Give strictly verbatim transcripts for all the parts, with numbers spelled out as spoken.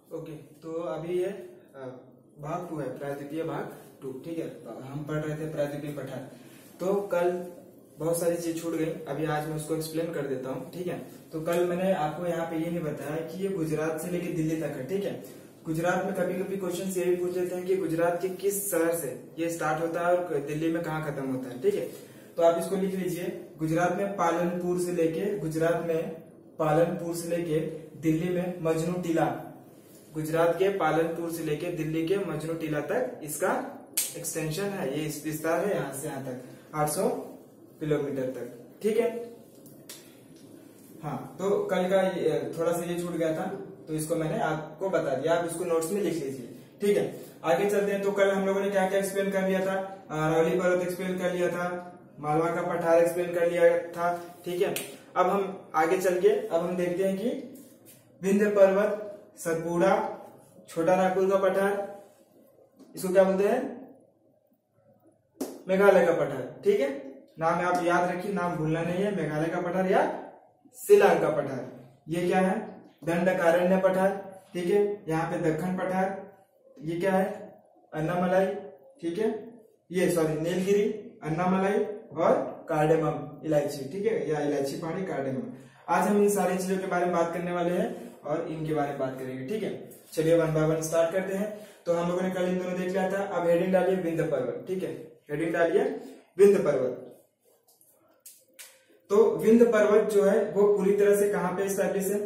Okay, तो अभी ये भाग टू है, प्रायद्वीपीय भाग टू। ठीक है, हम पढ़ रहे थे प्रायद्वीपीय पठार। तो कल बहुत सारी चीज छूट गई, अभी आज मैं उसको एक्सप्लेन कर देता हूँ। ठीक है, तो कल मैंने आपको यहाँ पे ये नहीं बताया कि ये गुजरात से लेके दिल्ली तक है। ठीक है, गुजरात में कभी कभी क्वेश्चन ये भी पूछ लेते हैं कि गुजरात के किस शहर से ये स्टार्ट होता है और दिल्ली में कहाँ खत्म होता है। ठीक है, तो आप इसको लिख लीजिए। गुजरात में पालनपुर से लेके गुजरात में पालनपुर से लेके दिल्ली में मजनू टीला, गुजरात के पालनपुर से लेके दिल्ली के मजनू टीला तक इसका एक्सटेंशन है, ये विस्तार है यहाँ से यहाँ तक आठ सौ किलोमीटर तक। ठीक है, हाँ, तो कल का थोड़ा सा ये छूट गया था, तो इसको मैंने आपको बता दिया, आप इसको नोट्स में लिख लीजिए। ठीक है, आगे चलते हैं। तो कल हम लोगों ने क्या क्या एक्सप्लेन कर लिया था? अरावली पर्वत एक्सप्लेन कर लिया था, मालवा का पठार एक्सप्लेन कर लिया था। ठीक है, अब हम आगे चल के अब हम देखते हैं कि विंध्य पर्वत, सतपुड़ा, छोटा नागपुर का पठार, इसको क्या बोलते हैं? मेघालय का पठार। ठीक है, नाम आप याद रखिए, नाम भूलना नहीं है। मेघालय का पठार या शिलांग का पठार। ये क्या है? दंडकारण्य पठार। ठीक है, यहाँ पे दक्खन पठार। ये क्या है? अन्नामलाई। ठीक है, ये सॉरी नीलगिरी, अन्नामलाई और कार्डेमम इलायची। ठीक है, या इलायची पहाड़ी, कार्डेमम। आज हम इन सारी चीजों के बारे में बात करने वाले हैं और इनके बारे में बात करेंगे। ठीक है, चलिए वन बाय वन स्टार्ट करते हैं। तो हम लोगों ने कल इन दोनों देख लिया था। अब हेडिंग डालिए विंध्य पर्वत। ठीक है, हेडिंग डालिए विंध्य पर्वत। तो विंध्य पर्वत जो है वो पूरी तरह से कहां पे स्टैब्लिश है?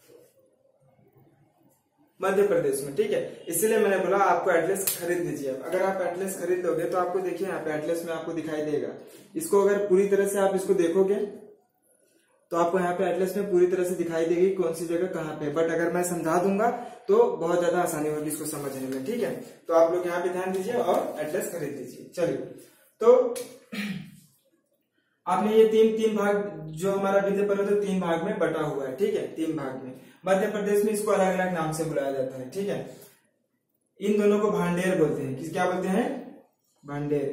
मध्य प्रदेश में। ठीक है, इसलिए मैंने बोला आपको एटलस खरीद लीजिए। अगर आप एटलस खरीद लोगे तो आपको देखिए यहाँ पे एटलस में आपको दिखाई देगा। इसको अगर पूरी तरह से आप इसको देखोगे तो आपको यहाँ पे एटलस में पूरी तरह से दिखाई देगी कौन सी जगह कहाँ पे। बट अगर मैं समझा दूंगा तो बहुत ज्यादा आसानी होगी इसको समझने में। ठीक है, तो आप लोग यहाँ पे ध्यान दीजिए और एटलस खरीद लीजिए। चलिए, तो आपने ये तीन तीन भाग जो हमारा विंध्य पर्वत है तीन भाग में बटा हुआ है। ठीक है, तीन भाग में। मध्य प्रदेश में इसको अलग अलग नाम से बुलाया जाता है। ठीक है, इन दोनों को भांडेर बोलते हैं। किस क्या बोलते हैं? भांडेर।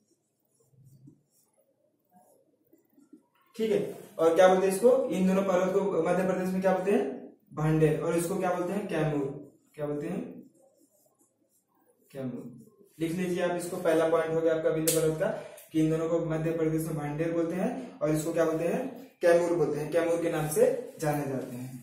ठीक है, और क्या बोलते हैं इसको? इन दोनों पर्वत को मध्य प्रदेश में क्या बोलते हैं? भांडेर। और इसको क्या बोलते हैं? कैमूर। क्या बोलते हैं? कैमूर। लिख लीजिए आप इसको। पहला पॉइंट हो गया आपका विंध्य पर्वत का कि इन दोनों को मध्य प्रदेश में भांडेर बोलते हैं और इसको क्या बोलते हैं? कैमूर बोलते हैं। कैमूर के नाम से जाने जाते हैं।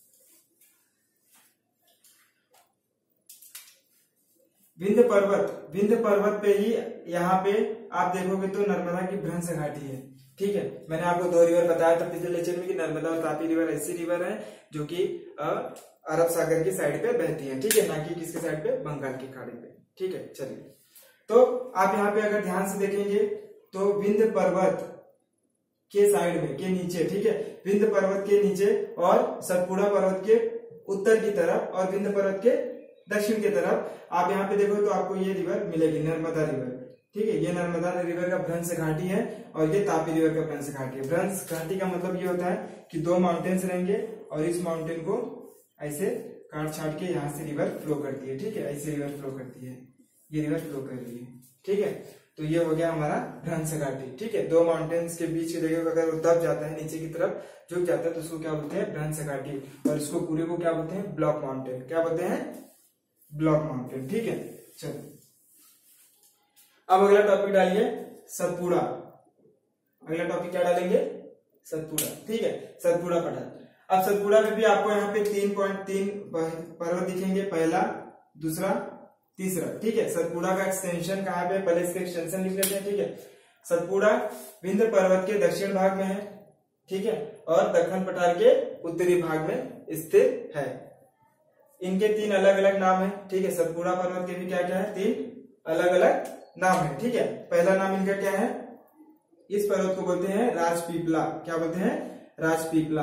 विंध्य पर्वत, विंध्य पर्वत पे ही यहाँ पे आप देखोगे तो नर्मदा की भ्रंश घाटी है। ठीक है, मैंने आपको दो रिवर बताया था पिछले लेक्चर में कि नर्मदा और तापी रिवर ऐसी रिवर है जो कि अरब सागर की साइड पे बहती है। ठीक है, ना कि किसके साइड पे? बंगाल की खाड़ी पे। ठीक है, चलिए, तो आप यहाँ पे अगर ध्यान से देखेंगे तो विंध्य पर्वत के साइड में के नीचे, ठीक है, विंध्य पर्वत के नीचे और सतपुड़ा पर्वत के उत्तर की तरफ और विंध्य पर्वत के दक्षिण की तरफ आप यहाँ पे देखो तो आपको ये रिवर मिलेगी, नर्मदा रिवर। ठीक है, ये नर्मदा रिवर का भ्रंश घाटी है और ये तापी रिवर का भ्रंश घाटी है। भ्रंश घाटी का मतलब ये होता है कि दो माउंटेन्स रहेंगे और इस माउंटेन को ऐसे काट छाट के यहाँ से रिवर फ्लो करती है। ठीक है, ऐसे रिवर फ्लो करती है, ये रिवर फ्लो कर रही है। ठीक है, तो ये हो गया हमारा भ्रंश घाटी। ठीक है, दो माउंटेन्स के बीच देखिए अगर वो दब जाता है, नीचे की तरफ झुक जाता है तो उसको क्या बोलते हैं? भ्रंश घाटी। और इसको पूरे को क्या बोलते हैं? Block mountain. क्या बोलते हैं? Block mountain. ठीक है, चलो अब अगला टॉपिक डालिए सतपुड़ा। अगला टॉपिक क्या डालेंगे? सतपुड़ा। ठीक है, सतपुड़ा पठार। अब सतपुड़ा में भी आपको यहाँ पे तीन पॉइंट तीन पर्वत दिखेंगे, पहला, दूसरा, तीसरा। ठीक है, सतपुड़ा का एक्सटेंशन कहाँ पे? पहले इसके एक्सटेंशन लिख लेते हैं। ठीक है, सतपुड़ा विंध्य पर्वत के दक्षिण भाग में है। ठीक है, और दक्खन पठार के उत्तरी भाग में स्थित है। इनके तीन अलग अलग नाम है। ठीक है, सतपुड़ा पर्वत के भी क्या क्या है? तीन अलग अलग नाम है। ठीक है, पहला नाम इनका क्या है? इस पर्वत को बोलते हैं राजपीपला। क्या बोलते हैं? राजपीपला।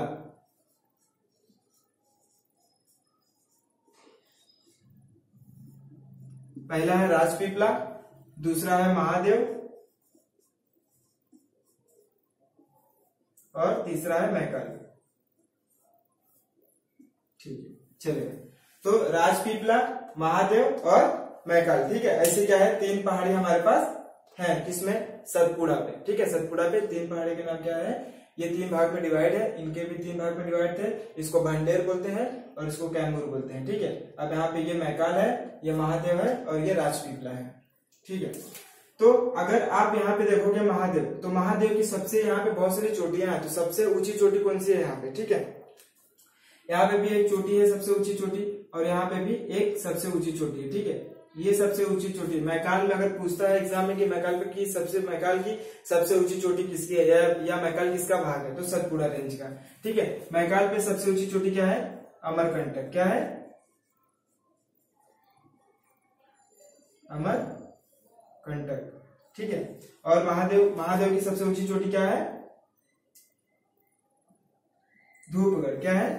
पहला है राजपीपला, दूसरा है महादेव और तीसरा है मैकाल। ठीक है, चलिए, तो राजपीपला, महादेव और मैकाल। ठीक है, ऐसे क्या है? तीन पहाड़ी हमारे पास है। किसमें? सतपुड़ा पे। ठीक है, सतपुड़ा पे तीन पहाड़ी के नाम क्या है? ये तीन भाग में डिवाइड है, इनके भी तीन भाग में डिवाइड थे। इसको भंडेर बोलते हैं और इसको कैमूर बोलते हैं। ठीक है, अब यहाँ पे ये मैकाल है, ये महादेव है और ये राजपीपला है। ठीक है, तो अगर आप यहाँ पे देखोगे महादेव, तो महादेव की सबसे यहाँ पे बहुत सारी चोटियां हैं, तो सबसे ऊंची चोटी कौन सी है यहाँ पे? ठीक है, यहाँ पे भी एक चोटी है सबसे ऊंची चोटी, और यहाँ पे भी एक सबसे ऊंची चोटी है। ठीक है, ये सबसे ऊंची चोटी मैकाल में अगर पूछता है एग्जाम में कि मैकाल पे की सबसे मैकाल की सबसे ऊंची चोटी किसकी है, या, या मैकाल किसका भाग है, तो सतपुड़ा रेंज का। ठीक है, मैकाल पे सबसे ऊंची चोटी क्या है? अमरकंटक। क्या है? अमरकंटक। ठीक है, और महादेव महादेव की सबसे ऊंची चोटी क्या है? धूपगढ़। क्या है?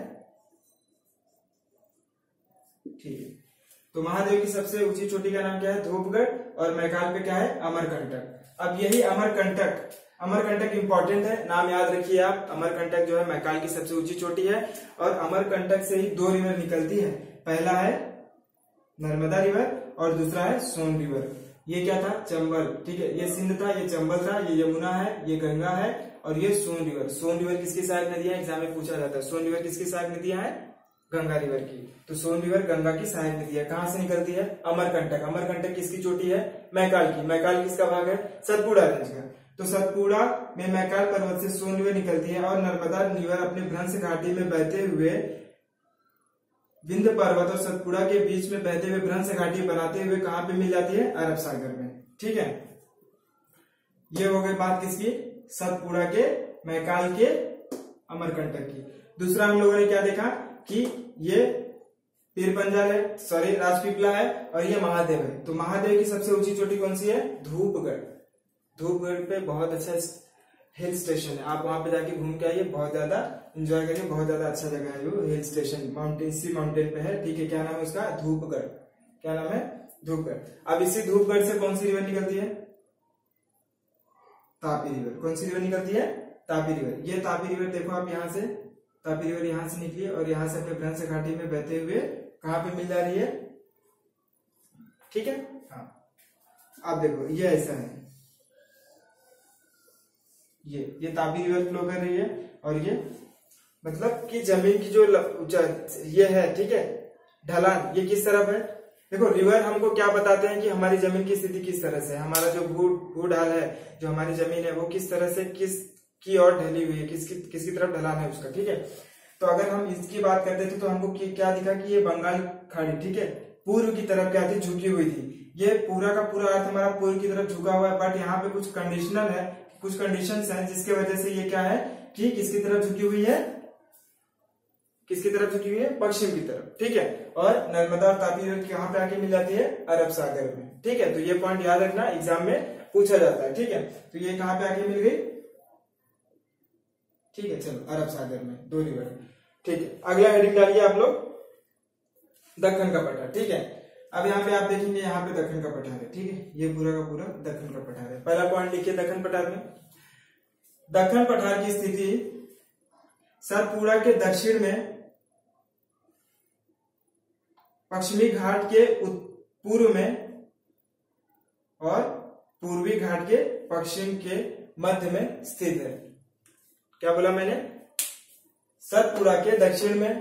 ठीक है, तो महादेव की सबसे ऊंची चोटी का नाम क्या है? धूपगढ़, और मैकाल पे क्या है? अमरकंटक। अब यही अमरकंटक अमरकंटक इंपॉर्टेंट है, नाम याद रखिए आप। अमरकंटक जो है मैकाल की सबसे ऊंची चोटी है, और अमरकंटक से ही दो रिवर निकलती है। पहला है नर्मदा रिवर और दूसरा है सोन रिवर। ये क्या था? चंबल। ठीक है, ये सिंध था, ये चंबल था, ये यमुना है, ये गंगा है, और ये सोन रिवर। सोन रिवर किसकी सहायक नदियां? एग्जाम में पूछा जाता है, सोन रिवर किसकी सहायक नदियां है? गंगा रिवर की। तो सोन रिवर गंगा की सहायक नदी है। कहां से निकलती है? अमरकंटक। अमरकंटक किसकी चोटी है? मैकाल की। मैकाल किसका भाग है? सतपुड़ा रेंज का। तो सतपुड़ा में मैकाल पर्वत से सोन रिवर निकलती है, और नर्मदा रिवर अपने भ्रंश घाटी में बहते हुए विंध्य पर्वत और सतपुड़ा के बीच में बहते हुए भ्रंश घाटी बनाते हुए कहां पे मिल जाती है? अरब सागर में। ठीक है, ये हो गई बात किसकी? सतपुड़ा के, मैकाल के, अमरकंटक की। दूसरा हम लोगों ने क्या देखा कि ये पीर पंजाल है, सॉरी राजपीपला है, और ये महादेव है। तो महादेव की सबसे ऊंची चोटी कौन सी है? धूपगढ़। धूपगढ़ पे बहुत अच्छा हिल स्टेशन है, आप वहां पे जाके घूम के आइए, बहुत ज्यादा एंजॉय करिए, बहुत ज्यादा अच्छा जगह है वो हिल स्टेशन, माउंटेन सी माउंटेन पे है। ठीक है, क्या नाम है उसका? धूपगढ़। क्या नाम है? धूपगढ़। अब इसी धूपगढ़ से कौन सी रिवर निकलती है? तापी रिवर। कौन सी रिवर निकलती है? तापी रिवर। ये तापी रिवर देखो आप, यहाँ से तापी रिवर यहाँ से निकली और यहाँ से अपने भ्रंश घाटी में बहते हुए कहां पे मिल जा रही है? ठीक है, हाँ, आप देखो ये ऐसा है, ये ये तापी रिवर फ्लो कर रही है, और ये मतलब कि जमीन की जो ये है, ठीक है, ढलान, ये किस तरफ है? देखो रिवर हमको क्या बताते हैं कि हमारी जमीन की स्थिति किस तरह से, हमारा जो भू भू ढाल है, जो हमारी जमीन है वो किस तरह से किस की ओर ढली हुई है, किसकी किसकी तरफ ढलान है उसका। ठीक है, तो अगर हम इसकी बात करते थे तो हमको क्या दिखा कि ये बंगाल खाड़ी, ठीक है, पूर्व की तरफ क्या थी? झुकी हुई थी। ये पूरा का पूरा अर्थ हमारा पूर्व की तरफ झुका हुआ है, बट यहाँ पे कुछ कंडीशनल है, कुछ कंडीशंस हैं जिसके वजह से ये क्या है कि किसकी तरफ झुकी हुई है? किसकी तरफ झुकी हुई है? पश्चिम की तरफ। ठीक है, और नर्मदा और तापी रिवर कहां पे आके मिल जाती है? अरब सागर में। ठीक है, तो ये पॉइंट याद रखना, एग्जाम में पूछा जाता है। ठीक है, तो ये कहां पे आके मिल गई? ठीक है, चलो अरब सागर में दो रिवर। ठीक है, अगला हेडिंग डालिए आप लोग, दक्कन का पठार। ठीक है, अब यहाँ पे आप देखेंगे, यहाँ पे दक्कन का पठार है। ठीक है, ये पूरा का पूरा दक्कन का पठार है। पहला पॉइंट लिखिए दक्कन पठार में। दक्कन पठार की स्थिति सतपुड़ा के दक्षिण में पश्चिमी घाट के पूर्व में और पूर्वी घाट के पश्चिम के मध्य में स्थित है। क्या बोला मैंने? सतपुड़ा के दक्षिण में,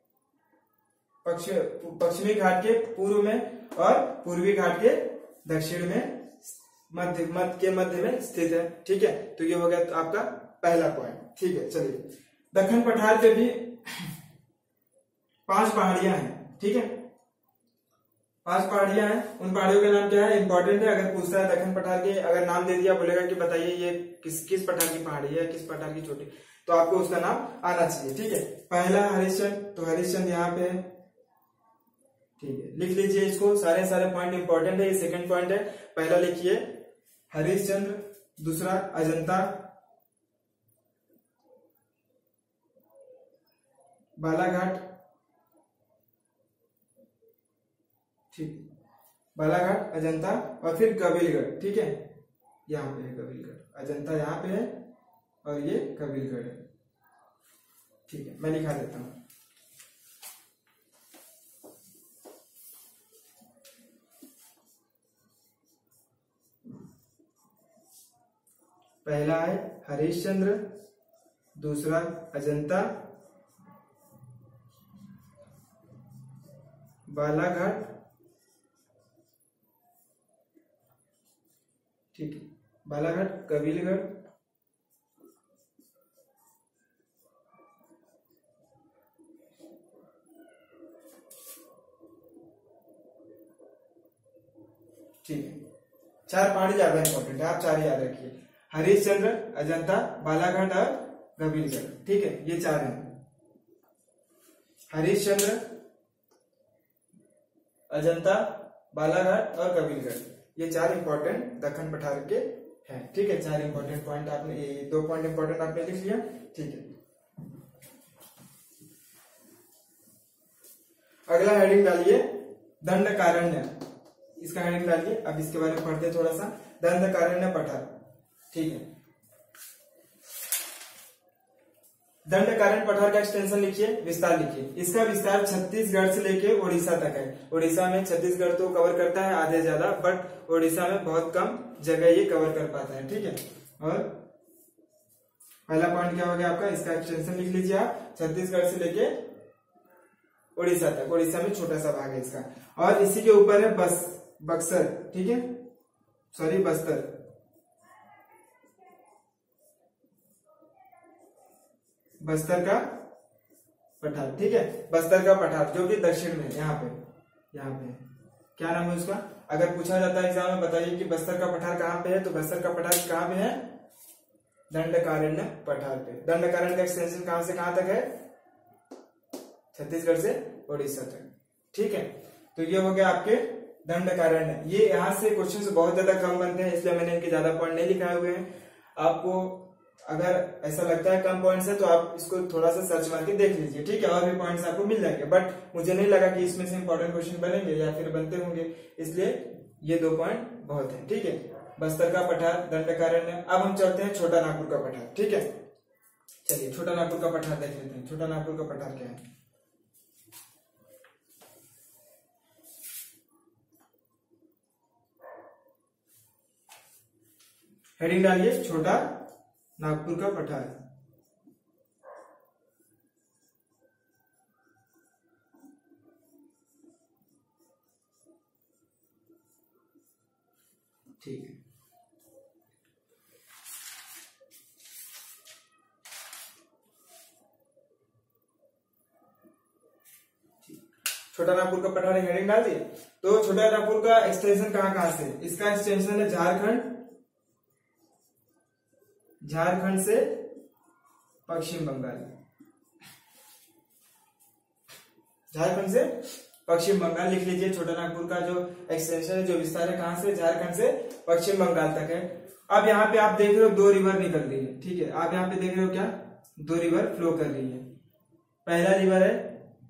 पश्चिमी घाट के पूर्व में और पूर्वी घाट के दक्षिण में, मध्य मध्य के मध्य में स्थित है। ठीक है, तो ये हो गया आपका पहला पॉइंट। ठीक है, चलिए, दक्कन पठार पे भी पांच पहाड़ियां हैं। ठीक है, पांच पहाड़ियां हैं, उन पहाड़ियों का नाम क्या है? इंपॉर्टेंट है, अगर पूछता है दक्कन पठार के, अगर नाम दे दिया, बोलेगा कि बताइए ये किस किस पठार की पहाड़ी है, किस पठार की चोटी, तो आपको उसका नाम आना चाहिए। ठीक है, पहला हरिश्चंद्र, तो हरिश्चंद्र यहाँ पे है। ठीक है, लिख लीजिए इसको, सारे सारे पॉइंट इंपॉर्टेंट है। ये सेकंड पॉइंट है, पहला लिखिए हरिश्चंद्र, दूसरा अजंता, बालाघाट, ठीक, बालाघाट, अजंता, और फिर कबीरगढ़। ठीक है, यहाँ पे है कबीरगढ़, अजंता यहाँ पे है और ये कबीरगढ़ है। ठीक है, मैं लिखा देता हूं। पहला है हरिश्चंद्र, दूसरा अजंता, बालाघाट, ठीक है, बालाघाट, कबीरगढ़, ठीक है। चार पहाड़ी ज्यादा इंपॉर्टेंट है, आप चार याद रखिए, हरिश्चंद्र, अजंता, बालाघाट और कबीरगढ़, ठीक है, ये चार हैं। हरिश्चंद्र, अजंता, बालाघाट और कबीरगढ़, ये चार इंपॉर्टेंट दक्कन पठार के हैं, ठीक है। चार इंपॉर्टेंट पॉइंट आपने, दो पॉइंट इंपॉर्टेंट आपने लिख लिया, ठीक है। अगला हेडिंग डालिए दंडकारण्य, इसका हेडिंग डालिए। अब इसके बारे में पढ़ते हैं थोड़ा सा। दंडकारण्य पठार, ठीक है। दंडकारण्य पठार का एक्सटेंशन लिखिए, विस्तार लिखिए। इसका विस्तार छत्तीसगढ़ से लेके उड़ीसा तक है। उड़ीसा में छत्तीसगढ़ तो कवर करता है आधे ज्यादा, बट उड़ीसा में बहुत कम जगह ये कवर कर पाता है, ठीक है। और पहला पॉइंट क्या हो गया आपका, इसका एक्सटेंशन लिख लीजिए आप, छत्तीसगढ़ से लेके उड़ीसा तक। उड़ीसा में छोटा सा भाग है इसका। और इसी के ऊपर है बस बक्सर, ठीक है, सॉरी बस्तर, बस्तर का पठार, ठीक है, बस्तर का पठार जो कि दक्षिण में, यहाँ पे यहाँ पे क्या नाम है उसका। अगर पूछा जाता है एग्जाम में, बताइए कि बस्तर का पठार कहाँ पे है, तो बस्तर का पठार कहाँ पे है, दंडकारण्य पठार पे। दंडकारण्य का एक्सटेंशन कहां से कहां तक है, छत्तीसगढ़ से उड़ीसा तक, ठीक है। तो ये हो गया आपके दंडकारण्य। ये यहाँ से क्वेश्चन बहुत ज्यादा कम बनते हैं, इसलिए मैंने इनके ज्यादा पॉइंट नहीं लिखाए हुए हैं। आपको अगर ऐसा लगता है कम पॉइंट्स है तो आप इसको थोड़ा सा सर्च मार के देख लीजिए, ठीक है, और भी पॉइंट्स आपको मिल जाएंगे। बट मुझे नहीं लगा कि इसमें से इंपॉर्टेंट क्वेश्चन बनेंगे या फिर बनते होंगे, इसलिए ये दो पॉइंट बहुत है, ठीक है। बस्तर का पठार, दंडकारण्य। अब हम चलते हैं छोटा नागपुर का पठार, ठीक है। चलिए छोटा नागपुर का पठार देख लेते हैं। छोटा नागपुर का पठार क्या है, हेडिंग डालिए छोटा नागपुर का पठार। ठीक है, छोटा नागपुर का पठार हेडिंग डाल दिए। तो छोटा नागपुर का एक्सटेंशन कहां कहां से, इसका एक्सटेंशन है झारखंड, झारखंड से पश्चिम बंगाल, झारखंड से पश्चिम बंगाल लिख लीजिए। छोटा नागपुर का जो एक्सटेंशन है, जो विस्तार है, कहां से, झारखंड से पश्चिम बंगाल तक है। अब यहाँ पे आप देख रहे हो दो रिवर निकल रही है, ठीक है। आप यहाँ पे देख रहे हो क्या, दो रिवर फ्लो कर रही है। पहला रिवर है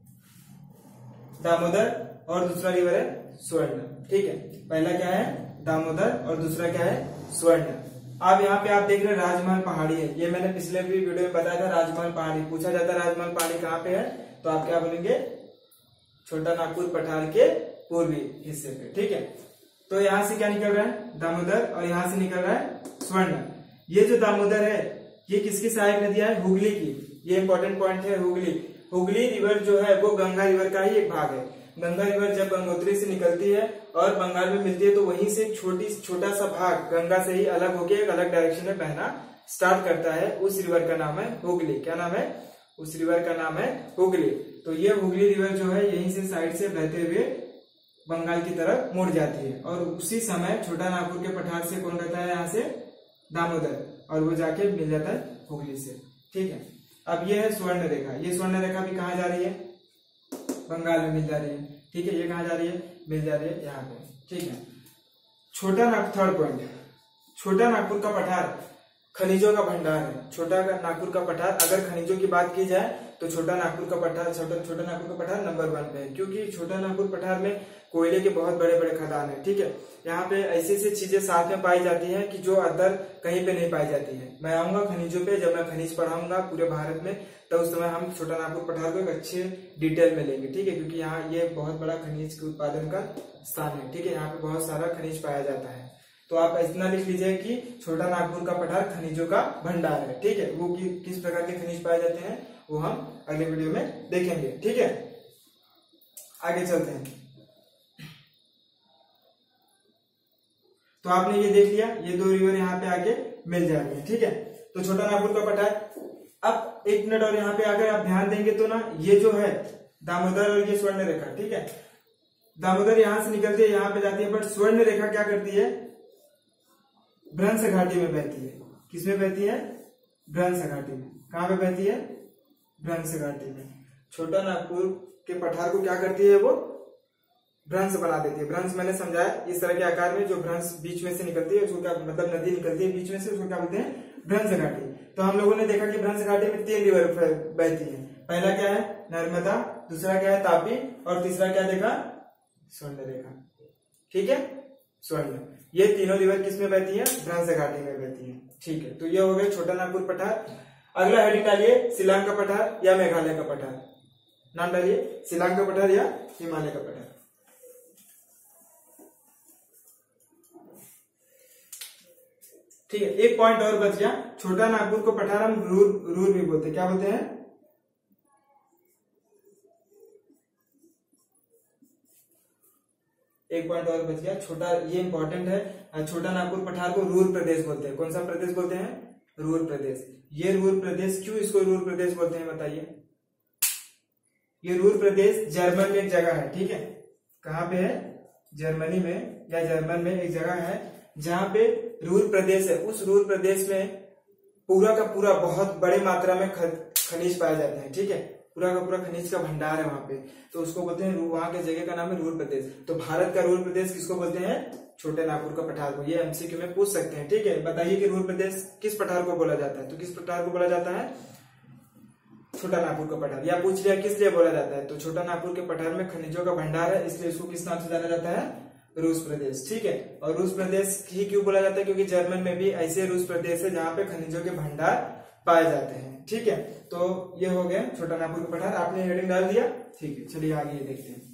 दामोदर और दूसरा रिवर है स्वर्ण, ठीक है। पहला क्या है दामोदर और दूसरा क्या है स्वर्ण। अब यहाँ पे आप देख रहे हैं राजमहल पहाड़ी है, ये मैंने पिछले भी वीडियो में बताया था। राजमहल पहाड़ी पूछा जाता है, राजमहल पहाड़ी कहाँ पे है, तो आप क्या बोलेंगे, छोटा नागपुर पठार के पूर्वी हिस्से पे, ठीक है। तो यहाँ से क्या निकल रहा है दामोदर और यहाँ से निकल रहा है स्वर्ण। ये जो दामोदर है ये किसकी सहायक नदी है, हुगली की। ये इंपॉर्टेंट पॉइंट है, हुगली। हुगली रिवर जो है वो गंगा रिवर का ही एक भाग है। गंगा रिवर जब गंगोत्री से निकलती है और बंगाल में मिलती है तो वहीं से छोटी छोटा सा भाग गंगा से ही अलग होकर एक अलग डायरेक्शन में बहना स्टार्ट करता है। उस रिवर का नाम है हुगली। क्या नाम है, उस रिवर का नाम है हुगली। तो ये हुगली रिवर जो है यहीं से साइड से बहते हुए बंगाल की तरफ मुड़ जाती है और उसी समय छोटा नागपुर के पठार से कौन रहता है, यहाँ से दामोदर, और वो जाके मिल जाता है हुगली से, ठीक है। अब ये है स्वर्ण रेखा। ये स्वर्ण रेखा भी कहाँ जा रही है, बंगाल में मिल जा रही है, ठीक है। ये कहाँ जा रही है, मिल जा रही है यहाँ पे, ठीक है। छोटा नागपुर, थर्ड पॉइंट, छोटा नागपुर का पठार खनिजों का भंडार है। छोटा नागपुर का पठार, अगर खनिजों की बात की जाए तो छोटा नागपुर का पठार, छोटा छोटा नागपुर का पठार नंबर वन पे है, क्योंकि छोटा नागपुर पठार में कोयले के बहुत बड़े बड़े खदान है, ठीक है। यहाँ पे ऐसी ऐसी चीजें साथ में पाई जाती हैं कि जो अदर कहीं पे नहीं पाई जाती है। मैं आऊंगा खनिजों पे, जब मैं खनिज पढ़ाऊंगा पूरे भारत में, तो उस समय हम छोटा नागपुर पठार को एक अच्छे डिटेल में लेंगे, ठीक है। क्योंकि यहाँ ये बहुत बड़ा खनिज के उत्पादन का स्थान है, ठीक है। यहाँ पे बहुत सारा खनिज पाया जाता है, तो आप इतना लिख लीजिए कि छोटा नागपुर का पठार खनिजों का भंडार है। ठीक है, वो कि, किस प्रकार के खनिज पाए जाते हैं वो हम अगले वीडियो में देखेंगे। ठीक है, आगे चलते हैं। तो आपने ये देख लिया, ये दो रिवर यहाँ पे आके मिल जाएंगे। ठीक है, तो छोटा नागपुर का पठार। अब एक मिनट और यहाँ पे अगर आप ध्यान देंगे तो ना, ये जो है दामोदर और ये स्वर्ण रेखा, ठीक है, दामोदर यहां से निकलती है यहाँ पे जाती है, बट स्वर्ण रेखा क्या करती है, भ्रंश घाटी में बहती है। किसमें बहती है, भ्रंश घाटी में। कहां पे बहती है, भ्रंश घाटी में। छोटा नागपुर के पठार को क्या करती है, वो भ्रंश बना देती है। भ्रंश मैंने समझाया, इस तरह के आकार में जो भ्रंश बीच में से निकलती है उसको क्या, मतलब नदी निकलती है बीच में से, उसको क्या बोलते हैं, भ्रंश घाटी। तो हम लोगों ने देखा कि भ्रंश घाटी में तीन रिवर बहती है। पहला क्या है, नर्मदा, दूसरा क्या है, तापी, और तीसरा क्या देखा, स्वर्ण रेखा। ठीक है, स्वर्ण। ये तीनों रिवर किस में बहती है, भ्रंश घाटी में बहती है। ठीक है, तो ये हो गया छोटा नागपुर पठार। अगला हेडिंग डालिए, शिलांग का पठार या मेघालय का पठार। नाम डालिए, शिलांग का पठार या हिमालय का पठार। ठीक है, एक पॉइंट और बच गया। छोटा नागपुर को पठार हम रूर रूर भी बोलते हैं। क्या बोलते हैं, एक पॉइंट और बच गया। छोटा, ये इंपॉर्टेंट है, छोटा नागपुर पठार को रूर प्रदेश बोलते हैं। कौन सा प्रदेश बोलते हैं, रूर प्रदेश। ये रूर प्रदेश, क्यों इसको रूर प्रदेश बोलते हैं बताइए। ये रूर प्रदेश जर्मन में एक जगह है। ठीक है, कहाँ पे है, जर्मनी में या जर्मन में एक जगह है जहां पे रूर प्रदेश है। उस रूर प्रदेश में पूरा का पूरा बहुत बड़ी मात्रा में खनिज पाए जाते हैं। ठीक है, पूरा का पूरा खनिज का भंडार है वहां पे, तो उसको बोलते हैं, वहां के जगह का नाम है रूर प्रदेश। तो भारत का रूर प्रदेश किसको बोलते हैं, छोटे नागपुर का पठार को। ये एमसीक्यू में पूछ सकते हैं। ठीक है, बताइए कि रूर प्रदेश किस पठार को बोला जाता है, तो किस पठार को बोला जाता है, छोटा नागपुर का पठार। या पूछ लिया किस लिए बोला जाता है, तो छोटा नागपुर के पठार में खनिजों का भंडार है, इसलिए इसको किस नाम से जाना जाता है, रूस प्रदेश। ठीक है, और रूस प्रदेश ही क्यों बोला जाता है, क्योंकि जर्मन में भी ऐसे रूस प्रदेश है जहां पे खनिजों के भंडार पाए जाते हैं। ठीक है, तो ये हो गया छोटा नागपुर का पठार। आपने हेडिंग डाल दिया। ठीक है, चलिए आगे देखते हैं।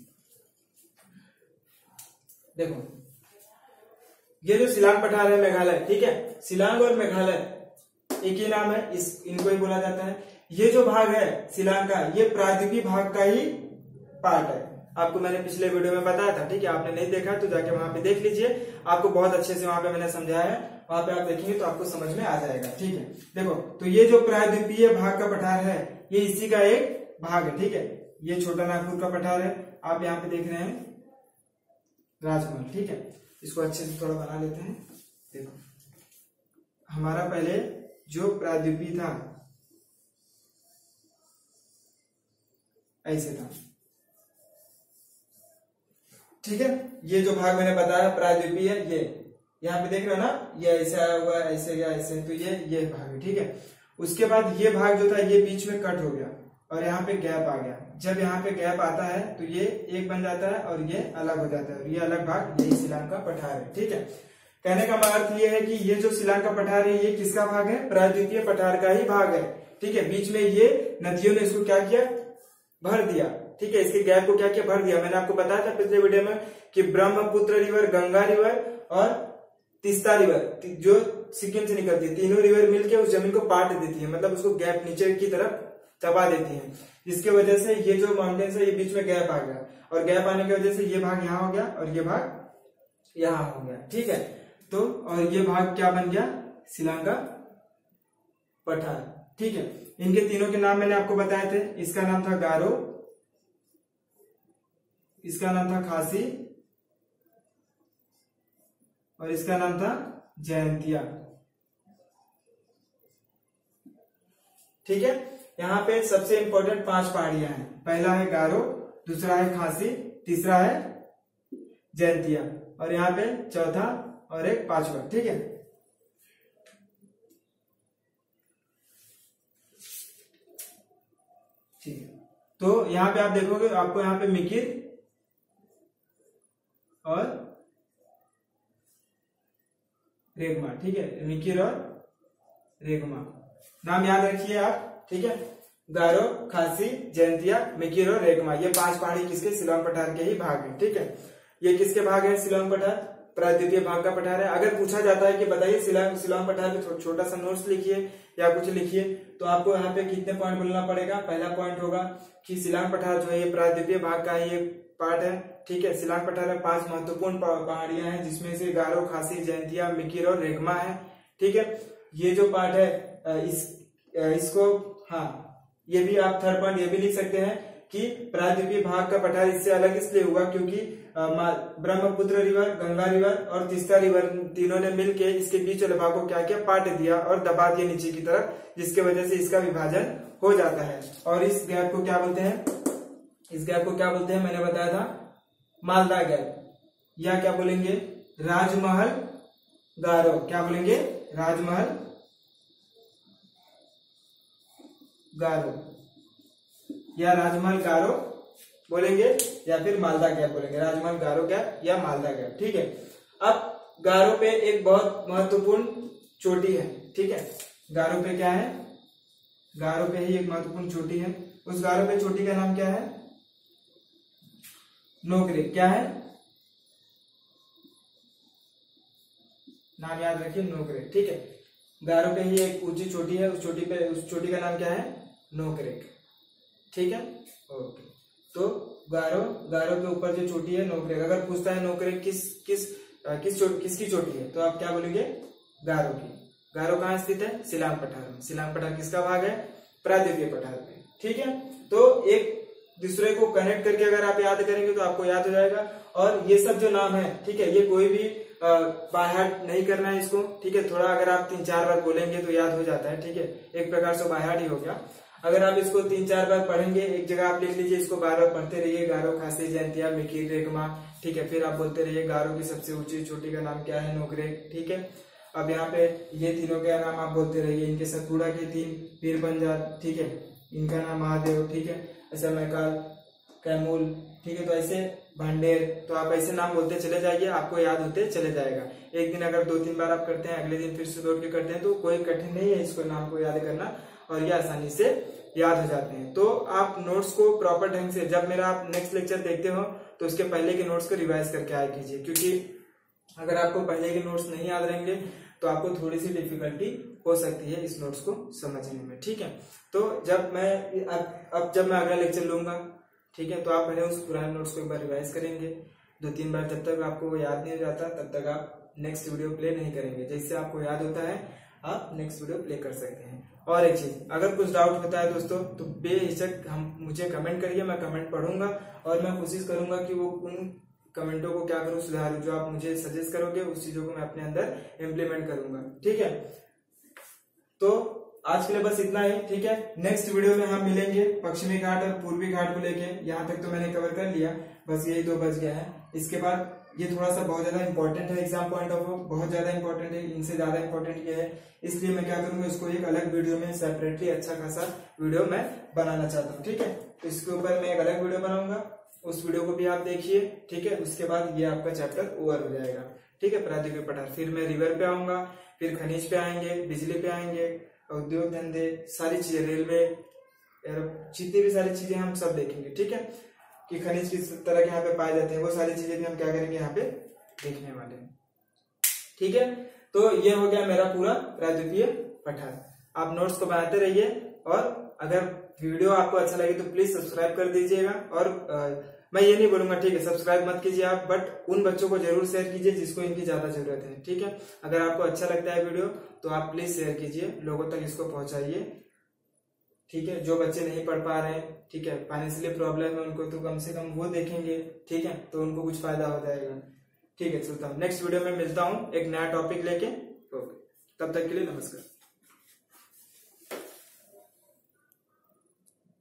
देखो, ये जो शिलांग पठार है मेघालय, ठीक है, शिलांग और मेघालय एक ही नाम है, इस इनको ही बोला जाता है। ये जो भाग है शिलांग का, ये प्रायद्वीपीय भाग का ही पार्ट है। आपको मैंने पिछले वीडियो में बताया था। ठीक है, आपने नहीं देखा तो जाके वहां पे देख लीजिए, आपको बहुत अच्छे से वहां पे मैंने समझाया है। वहां पे आप देखेंगे तो आपको समझ में आ जाएगा। ठीक है, देखो, तो ये जो प्रायद्वीपीय भाग का पठार है, ये इसी का एक भाग है। ठीक है, ये छोटा नागपुर का पठार है। आप यहाँ पे देख रहे हैं राजमहल। ठीक है, इसको अच्छे से थोड़ा बना लेते हैं। देखो, हमारा पहले जो प्रायद्वीपीय था ऐसे था। ठीक है, ये जो भाग मैंने बताया प्रायद्वीपीय है, ये यहाँ पे देख रहे हो ना, ये ऐसे आया हुआ है, ऐसे गया ऐसे, तो ये ये भाग है। ठीक है, उसके बाद ये भाग जो था ये बीच में कट हो गया और यहाँ पे गैप आ गया। जब यहाँ पे गैप आता है तो ये एक बन जाता है और ये अलग हो जाता है। ये अलग भाग यही शिलांग का पठार है। ठीक है, कहने का अर्थ ये है कि ये जो शिलांग का पठार है ये किसका भाग है, प्रायद्वीपीय पठार का ही भाग है। ठीक है, बीच में ये नदियों ने इसको क्या किया, भर दिया। ठीक है, इसके गैप को क्या किया, भर दिया। मैंने आपको बताया था पिछले वीडियो में कि ब्रह्मपुत्र रिवर, गंगा रिवर और तीस्ता रिवर जो सिक्किम से निकलती है, तीनों रिवर मिलकर उस जमीन को पाट देती है, मतलब उसको गैप नीचे की तरफ दबा देती है। जिसकी वजह से ये जो माउंटेन्स है ये बीच में गैप आ गया, और गैप आने की वजह से ये भाग यहाँ हो गया और ये भाग यहाँ हो गया। ठीक है, तो और ये भाग क्या बन गया, शिलांग का पठार। ठीक है, इनके तीनों के नाम मैंने आपको बताए थे। इसका नाम था गारो, इसका नाम था खासी और इसका नाम था जयंतिया। ठीक है, यहाँ पे सबसे इंपॉर्टेंट पांच पहाड़ियां हैं। पहला है गारो, दूसरा है खासी, तीसरा है जयंतिया और यहाँ पे चौथा और एक पांचवा। ठीक है, ठीक है, तो यहाँ पे आप देखोगे आपको यहाँ पे मिकिर और रेगमा। ठीक है, मिकिर और रेगमा नाम याद रखिए आप। ठीक है, गारो, खासी, जयंतिया, मिकिर और रेगमा, ये पांच पहाड़ी किसके, शिलांग पठार के ही भाग हैं। ठीक है, ये किसके भाग हैं, शिलांग पठार, प्रायद्वीपीय भाग का पठार है। अगर पूछा जाता है कि बताइए शिलांग शिलांग पठार पे छोटा सा नोट्स लिखिए या कुछ लिखिए, तो आपको यहाँ पे कितने पॉइंट बोलना पड़ेगा। पहला पॉइंट होगा कि शिलांग पठार जो है ये प्रायद्वीपीय भाग का ये पार्ट है, ठीक है। शिलांग पठार में पांच महत्वपूर्ण पहाड़ियां हैं, जिसमें से गारो, खासी, जयंतिया, मिकिर और रेगमा है, ठीक है। ये जो पार्ट है इस इसको हाँ ये भी आप थर्ड पॉइंट ये भी लिख सकते हैं कि प्रायद्वीपीय भाग का पठार इससे अलग इसलिए हुआ क्योंकि ब्रह्मपुत्र रिवर, गंगा रिवर और तीस्ता रिवर तीनों ने मिलके इसके बीच वाले भाग को क्या किया, पाट दिया और दबा दिया नीचे की तरफ, जिसके वजह से इसका विभाजन हो जाता है। और इस गैप को क्या बोलते हैं, इस गैप को क्या बोलते हैं, मैंने बताया था मालदा गैप, या क्या बोलेंगे राजमहल गारो, क्या बोलेंगे राजमहल गारो या राजमहल गारो बोलेंगे, या फिर मालदा गैप बोलेंगे, राजमहल गारो गैप या मालदा गैप, ठीक है। अब गारो पे एक बहुत महत्वपूर्ण चोटी है, ठीक है। गारो पे क्या है, गारो पे ही एक महत्वपूर्ण चोटी है। उस गारो पे चोटी का नाम क्या है, नोकरेक, क्या है नाम याद रखिए, नोकरेक, ठीक है। गारो पे ही एक ऊंची चोटी है, उस चोटी पे उस चोटी का नाम क्या है, नोकरेक, ठीक है। ओके, तो गारो गारो के ऊपर जो चोटी है नोकरेक, अगर पूछता है नोकरेक किस किस किस चोट किसकी चोटी है, तो आप क्या बोलेंगे गारो की। गारो कहाँ स्थित है, शिलांग पठार में। शिलांग पठार किसका भाग है, प्रायद्वीपीय पठार पे, ठीक है। तो एक दूसरे को कनेक्ट करके अगर आप याद करेंगे तो आपको याद हो जाएगा। और ये सब जो नाम है, ठीक है, ये कोई भी बाय हार्ट नहीं करना है इसको, ठीक है। थोड़ा अगर आप तीन चार बार बोलेंगे तो याद हो जाता है, ठीक है। एक प्रकार से बाय हार्ट ही हो गया। अगर आप इसको तीन चार बार पढ़ेंगे, एक जगह आप लिख लीजिए, इसको बार बार पढ़ते रहिए, गारो, खासी, जयंतिया, मिकिर, रेगमा, ठीक है। फिर आप बोलते रहिए गारो की सबसे ऊंची चोटी का नाम क्या है, नोकरेक, ठीक है। अब यहाँ पे ये तीनों का नाम आप बोलते रहिए, इनके सतपुड़ा के तीन पीर पंजाब, ठीक है, इनका नाम महादेव, ठीक है। ऐसा मैकाल, कैमूल, ठीक है। तो ऐसे भांडेर, तो आप ऐसे नाम बोलते चले जाइए, आपको याद होते चले जाएगा। एक दिन अगर दो तीन बार आप करते हैं, अगले दिन फिर से लौट के करते हैं, तो कोई कठिन नहीं है इसको नाम को याद करना, और ये आसानी से याद हो जाते हैं। तो आप नोट्स को प्रॉपर ढंग से, जब मेरा आप नेक्स्ट लेक्चर देखते हो तो उसके पहले के नोट्स को रिवाइज करके आया कीजिए, क्योंकि अगर आपको पहले के नोट्स नहीं याद रहेंगे तो आपको थोड़ी सी डिफिकल्टी हो सकती है इस नोट्स को समझने में, ठीक है। तो जब मैं अब, अब जब मैं अगला लेक्चर लूंगा, ठीक है, तो आप पहले उस पुराने नोट्स को एक बार रिवाइज करेंगे दो तीन बार। जब तक आपको वो याद नहीं हो जाता तब तक आप नेक्स्ट वीडियो प्ले नहीं करेंगे। जैसे आपको याद होता है आप नेक्स्ट वीडियो प्ले कर सकते हैं। और एक चीज, अगर कुछ डाउट होता है दोस्तों तो बेहिचक हम मुझे कमेंट करिए, मैं कमेंट पढ़ूंगा और मैं कोशिश करूंगा कि वो उन कमेंटों को क्या करूं, सुधारूं। जो आप मुझे सजेस्ट करोगे उस चीजों को मैं अपने अंदर इम्प्लीमेंट करूंगा, ठीक है। तो आज के लिए बस इतना ही, ठीक है। नेक्स्ट वीडियो में हम मिलेंगे पश्चिमी घाट और पूर्वी घाट को लेके। यहाँ तक तो मैंने कवर कर लिया, बस यही दो बच गया है। इसके बाद ये थोड़ा सा बहुत ज्यादा इंपॉर्टेंट है, एग्जाम पॉइंट ऑफ व्यू बहुत ज्यादा इंपॉर्टेंट है, इनसे ज्यादा इंपॉर्टेंट ये है, इसलिए मैं क्या करूंगा, इसको एक अलग वीडियो में सेपरेटली अच्छा खासा वीडियो मैं बनाना चाहता हूँ, ठीक है। तो इसके ऊपर मैं एक अलग वीडियो बनाऊंगा, उस वीडियो को भी आप देखिए, ठीक है। उसके बाद ये आपका चैप्टर ओवर हो जाएगा, ठीक है, प्रायद्वीपीय पठार। फिर मैं रिवर पे आऊंगा, फिर खनिज पे आएंगे, बिजली पे आएंगे, उद्योग धंधे, सारी चीजें, रेलवे, जितनी भी सारी चीजें हम सब देखेंगे, ठीक है, कि खनिज किस तरह के यहाँ पे पाए जाते हैं, वो सारी चीजें भी हम क्या करेंगे यहाँ पे देखने वाले हैं, ठीक है। तो ये हो गया मेरा पूरा प्रायद्वीपीय पठार। आप नोट्स को बनाते रहिए, और अगर वीडियो आपको अच्छा लगे तो प्लीज सब्सक्राइब कर दीजिएगा। और आ, मैं ये नहीं बोलूंगा, ठीक है, सब्सक्राइब मत कीजिए आप, बट उन बच्चों को जरूर शेयर कीजिए जिसको इनकी ज्यादा जरूरत है, ठीक है। अगर आपको अच्छा लगता है वीडियो तो आप प्लीज शेयर कीजिए, लोगों तक इसको पहुंचाइए, ठीक है। जो बच्चे नहीं पढ़ पा रहे हैं, ठीक है, फाइनेंशियली प्रॉब्लम है उनको, तो कम से कम वो देखेंगे, ठीक है, तो उनको कुछ फायदा हो जाएगा, ठीक है। चलता हूँ, नेक्स्ट वीडियो में मिलता हूँ एक नया टॉपिक लेके। ओके, तब तक के लिए नमस्कार।